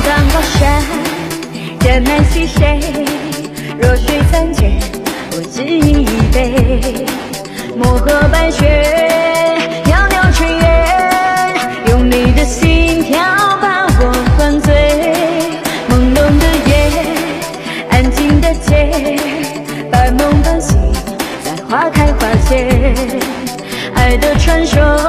当高山，人难西谁？弱水三千，我只饮一杯。漠河白雪，袅袅炊烟，用你的心跳把我灌醉。朦胧的夜，安静的街，半梦半醒，在花开花谢，爱的传说。